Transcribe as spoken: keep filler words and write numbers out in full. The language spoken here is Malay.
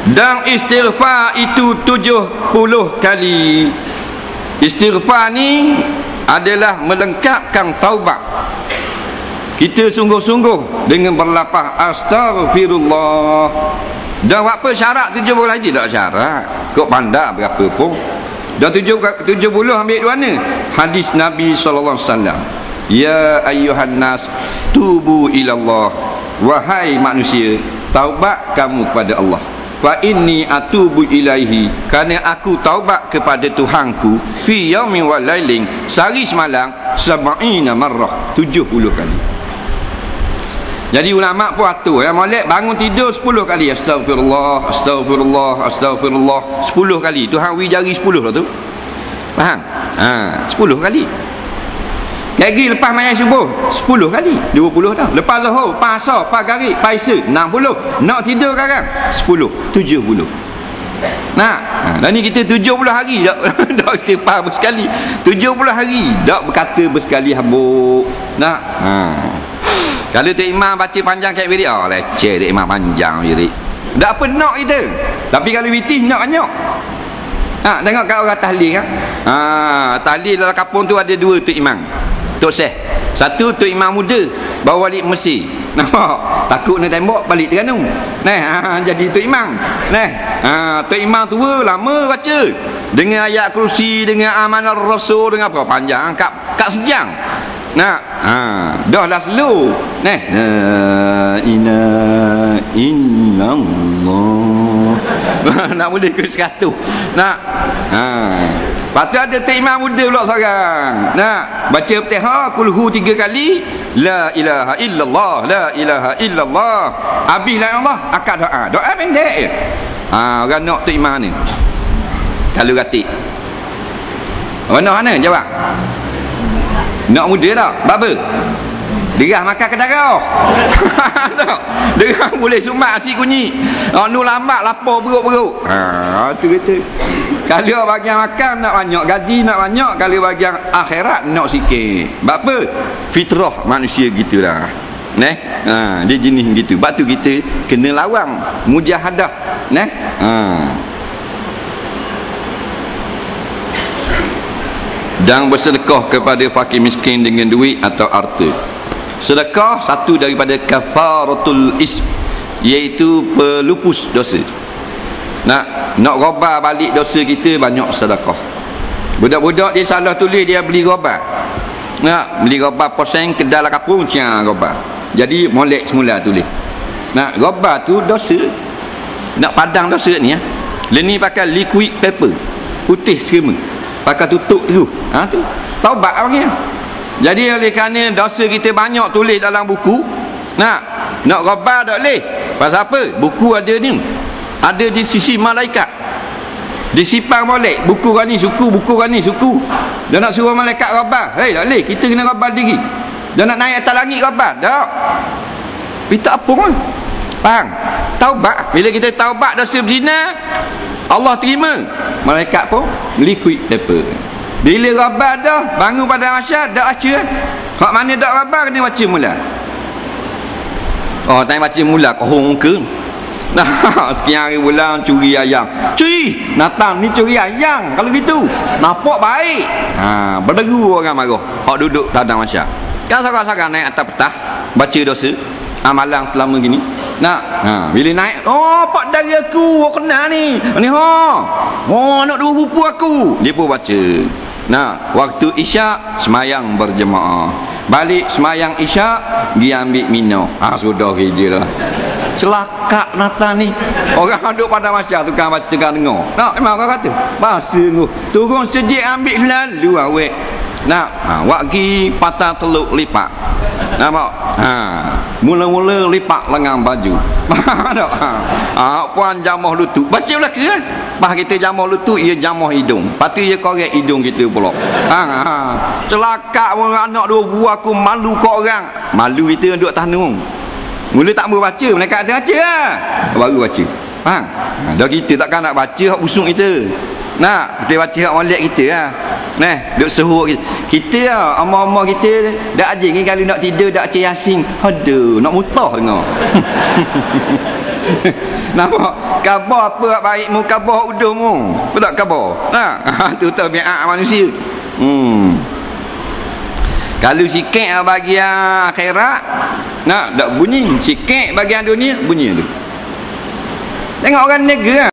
Dan istighfar itu tujuh puluh kali. Istighfar ni adalah melengkapkan taubat. Kita sungguh-sungguh dengan berlapaz astagfirullah. Dan apa syarat tujuh puluh lagi? Tak syarat. Kau pandai berapa pun. Dan tujuh puluh ambil dua ni. Hadis Nabi sallallahu alaihi wasallam. Ya ayyuhan nas tubu ilallah. Wahai manusia, taubat kamu kepada Allah. Fa inni atubu ilaihi, kerana aku taubat kepada Tuhanku fi yaumin wa lailin, sehari semalam sab'ina marrah, tujuh puluh kali. Jadi ulama pun atur ya, molek bangun tidur sepuluh kali astagfirullah, astagfirullah, astagfirullah, sepuluh kali. Tuhan wi jari sepuluh lah tu. Faham? Ha, sepuluh kali. Lagi lepas main subuh sepuluh kali, dua puluh dah. Lepas zuhur, lepas asar, lepas maghrib, lepas isya enam puluh. Nak tidur sekarang sepuluh, tujuh puluh. Nah, ha, dan ni kita tujuh puluh hari dak dak istighfar bersekali. tujuh puluh hari dak berkata bersekali habuk. Nah, ha. Kalau Tok Imam baca panjang kat wirid, oh leceh Tok Imam panjang wirid. Tak apa nak kita. Tapi kalau wirid nak banyak. Ha, tengok kat orang tahlil kan. Ha, tahlil dalam kampung tu ada dua Tok Imam. Tok Syekh. Satu Tok Imam muda bawa balik Mesir. Nampak? Takut nak tembok balik Terengganu. Nah, ha, jadi Tok Imam. Nah, ha, Tok Imam tua lama baca. Dengan ayat kursi, dengan amanah Rasul, dengan apa panjang kat kat sejam. Nah, ha, dah lah slow. Nah, la ilaha illallah. Nak boleh ke seratus. Nak. Ha. Lepas tu ada Tok Imam muda pula seorang. Nah, baca Fatihah kulhu tiga kali, la ilaha illallah, la ilaha illallah. Habis la Allah, akad doa. Doa pendek je. Ha, orang nak Tok Imam ni. Kalau katik. Orang nak mana? Jawab. Nak muda tak? Bapa? Derah makan ke darah. Derah boleh sumat nasi kunyit. Oh, nu lambat lapar perut-perut. Ha, tu kata. Kalau bagian makan nak banyak, gaji nak banyak. Kalau bagian akhirat nak sikit. Sebab apa? Fitrah manusia gitulah. Neh, ha, dia jenis gitu. Sebab tu kita kena lawan mujahadah. Neh, ha. Dan bersedekah kepada fakir miskin dengan duit atau harta. Sedekah satu daripada kafaratul ism, iaitu pelupus dosa. Nak nak roba balik dosa kita, banyak sedekah. Budak-budak dia salah tulis, dia beli roba. Nak beli roba posen kedai lah kapung ciang roba. Jadi molek semula tulis. Nak roba tu dosa. Nak padang dosa ni ya. Leni pakai liquid paper. Putih semua. Pakai tutup terus. Ha tu. Taubat panggil. Jadi oleh kerana dosa kita banyak tulis dalam buku, nak nak roba tak boleh. Pasal apa? Buku ada ni. Ada di sisi malaikat. Disipang molek. Buku kan ni suku, buku kan ni suku. Dia nak suruh malaikat roba. Hei, tak boleh. Kita kena roba diri. Dia nak naik atas langit roba. Tak. Kita apa kan? Faham? Taubat. Bila kita taubat dosa berzina, Allah terima. Malaikat pun liquid paper. Bila rabat dah, bangun pada masyarakat, dah baca. Hak mana dah rabat, kena baca mula. Oh, tak baca mula, kohong ke? Nah, sekian hari bulan curi ayam. Curi! Natang ni curi ayam. Kalau gitu, nampak baik. Ha, berderu orang marah. Hak duduk dalam masyarakat. Kan sekarang-sekarang naik atas petah, baca dosa, amalan selama gini. Nah, ha, bila naik, oh, pak dari aku, aku kenal ni. Ni ha. Oh, nak dua buku aku. Dia pun baca. Nah, waktu isyak semayang berjemaah. Balik semayang isyak, dia ambil minum. Ah, sudah kerja lah. Celaka Natal ni. Orang duduk pada masyarakat tukang baca kan dengar. Nak, memang orang kata, bahasa tu. Turun sejik ambil selalu awek. Nah, ha, waki patah teluk lipat. Nampak? Ha, mula-mula lipat lengan baju. Tak? Ha, ha, puan jamah lutut. Baca belaka kan? Bah kita jamah lutut, ia jamah hidung. Lepas tu ia korek hidung kita pula. Ha, ha. Celaka orang anak dua buah aku, malu kau orang. Malu kita duduk tanung. Mula tak mau baca, mereka kata baca lah. Baru baca. Faham? Ha, dah kita takkan nak baca hak busuk kita. Nak, kita baca hak molek kita lah. Nah, duk suruh kita. Kita lah, amma-amma kita dak aje ni kalau nak tidur dak baca Yasin. Aduh, nak mutah dengar. Nampak khabar apa baik mu khabar uduh mu. Betul khabar. Ha, tu tabiat manusia. Hmm. Kalau sikit bahagian akhirat, nak tak bunyi. Sikit bahagian dunia bunyi tu. Tengok orang negara.